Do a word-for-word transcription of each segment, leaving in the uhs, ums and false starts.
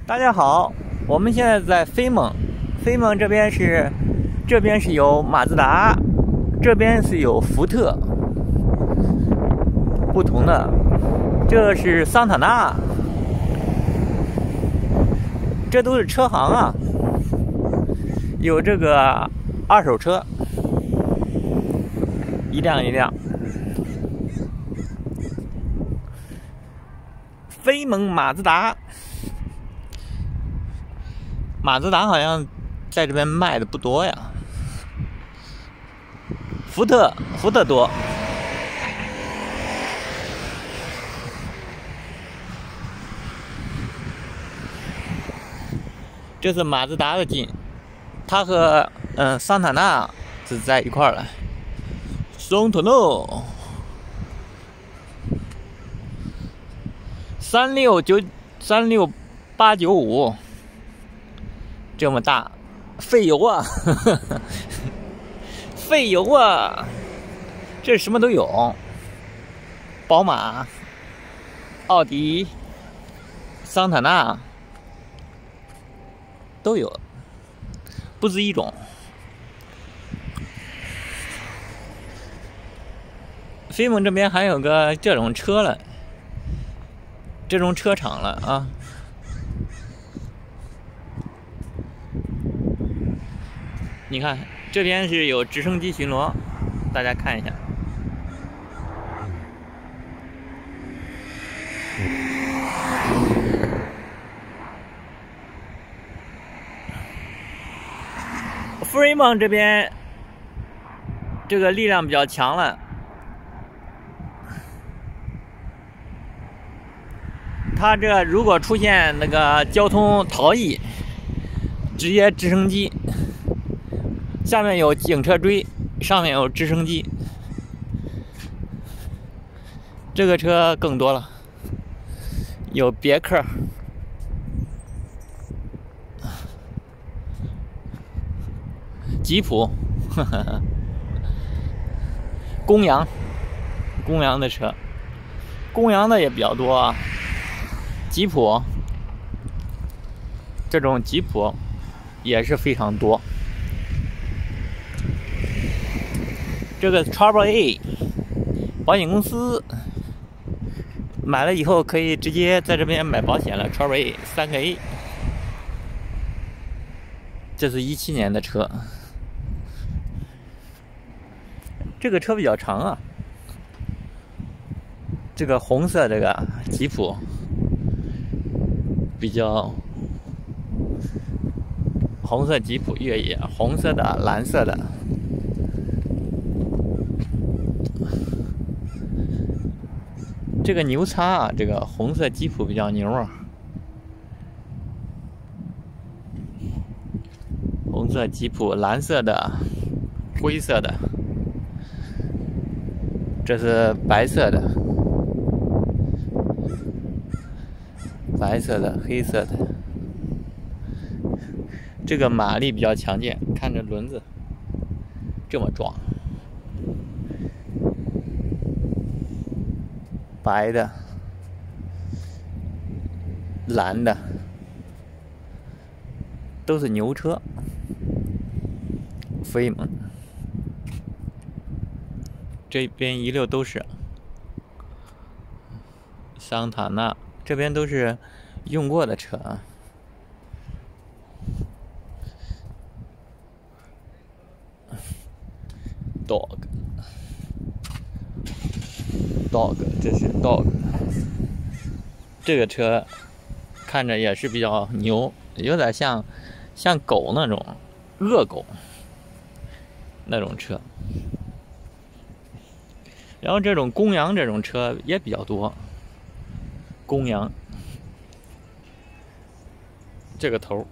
大家好，我们现在在飞蒙，飞蒙这边是，这边是有马自达，这边是有福特，不同的。这是桑塔纳，这都是车行啊，有这个二手车，一辆一辆。飞蒙马自达，马自达好像在这边卖的不多呀。福特，福特多。这是马自达的进，它和嗯、呃、桑塔纳是在一块儿了。桑塔纳。三六九三六八九五，这么大，费油啊，呵呵费油啊，这什么都有，宝马、奥迪、桑塔纳都有，不止一种。飞蒙这边还有个这种车了。这种车厂了啊！你看，这边是有直升机巡逻，大家看一下。福瑞蒙这边这个力量比较强了。它这如果出现那个交通逃逸，直接直升机，下面有警车追，上面有直升机，这个车更多了，有别克、吉普，呵呵公羊，公羊的车，公羊的也比较多啊。吉普，这种吉普也是非常多。这个 Trouble A 保险公司买了以后可以直接在这边买保险了。Trouble A 三个 A， 这是一七年的车，这个车比较长啊。这个红色这个吉普。比较红色吉普越野，红色的、蓝色的，这个牛叉啊！这个红色吉普比较牛啊，红色吉普，蓝色的、灰色的，这是白色的。白色的、黑色的，这个马力比较强健，看这轮子这么壮。白的、蓝的，都是牛车。飞蒙这边一溜都是。桑塔纳这边都是用过的车啊。dog dog 这是 dog， 这个车看着也是比较牛，有点像像狗那种恶狗那种车。然后这种公羊这种车也比较多。公羊，这个头，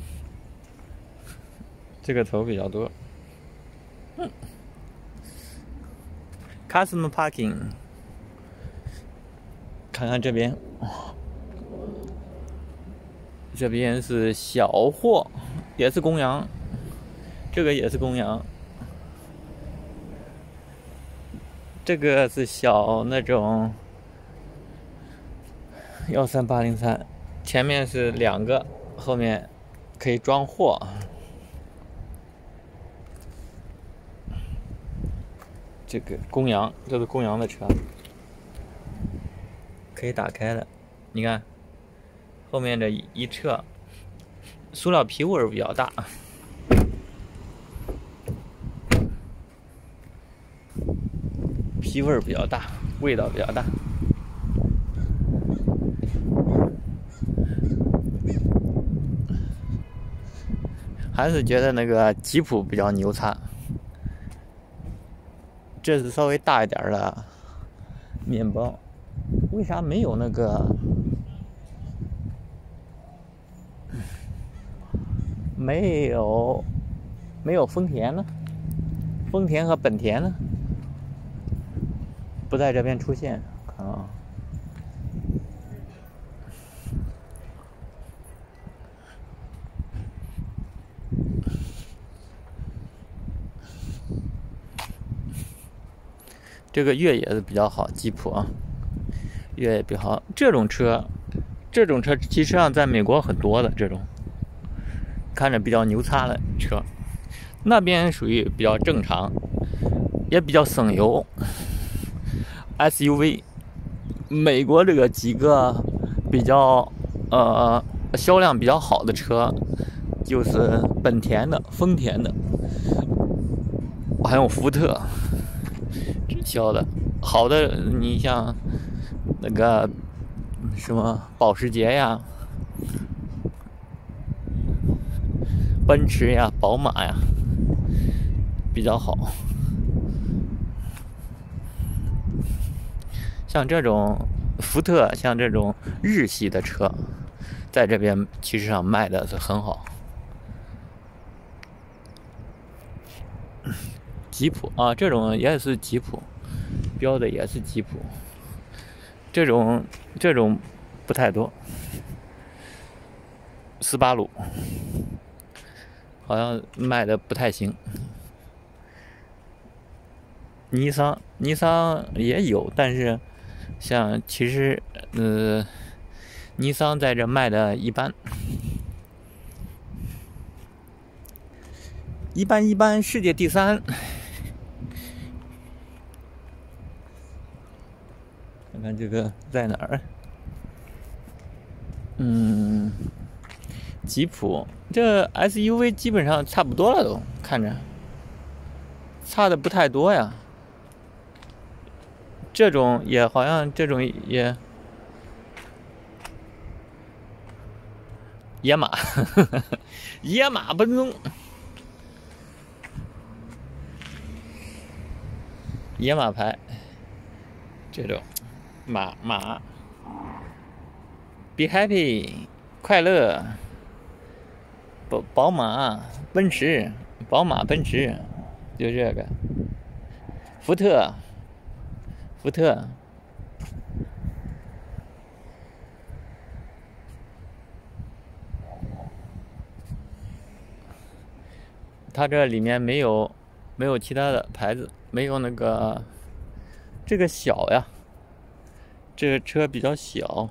这个头比较多。嗯 Custom Parking， 看看这边，这边是小货，也是公羊，这个也是公羊，这个是小那种。幺三八零三前面是两个，后面可以装货。这个公羊，这是公羊的车，可以打开的。你看，后面这一侧，塑料皮味儿比较大。皮味儿比较大，味道比较大。还是觉得那个吉普比较牛叉。这是稍微大一点的面包，为啥没有那个没有没有丰田呢？丰田和本田呢？不在这边出现啊。这个越野是比较好，吉普啊，越野比较好。这种车，这种车其实上在美国很多的这种，看着比较牛叉的车，那边属于比较正常，也比较省油。S U V， 美国这个几个比较呃销量比较好的车，就是本田的、丰田的，还有福特。销的好的，你像那个什么保时捷呀、奔驰呀、宝马呀，比较好。像这种福特，像这种日系的车，在这边其实上卖的是很好。吉普啊，这种也是吉普。标的也是吉普，这种这种不太多。斯巴鲁好像卖的不太行。尼桑尼桑也有，但是像其实呃，尼桑在这卖的一般，一般一般。世界第三。看看这个在哪儿？嗯，吉普这 S U V 基本上差不多了，都看着差的不太多呀。这种也好像这种也野马，呵呵野马奔纵，野马牌这种。马马 ，Be happy， 快乐，宝宝马、奔驰、宝马、奔驰，就这个，福特，福特，它这里面没有没有其他的牌子，没有那个这个小呀。这个车比较小，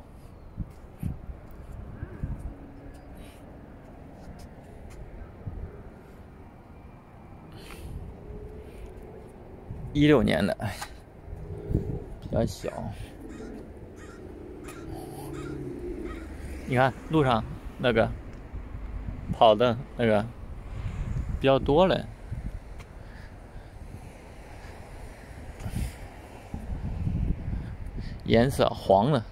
一六年的，比较小。你看路上那个跑的那个比较多了。颜色黄的，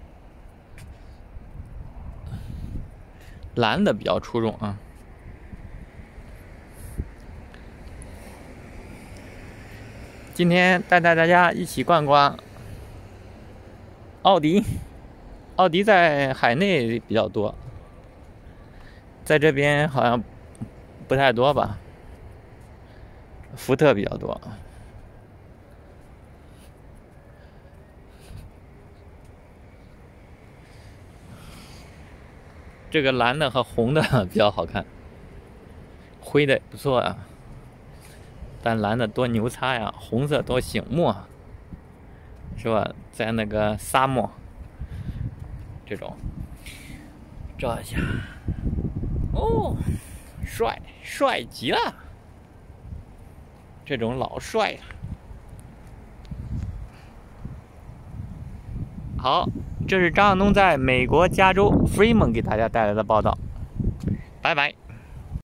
蓝的比较出众啊。今天带带大家一起逛逛奥迪。奥迪在海内比较多，在这边好像不太多吧。福特比较多。这个蓝的和红的比较好看，灰的不错啊，但蓝的多牛叉呀，红色多醒目啊，是吧？在那个沙漠这种， 照一下。哦，帅帅极了，这种老帅了。好，这是张亚东在美国加州 Fremont 给大家带来的报道。拜拜。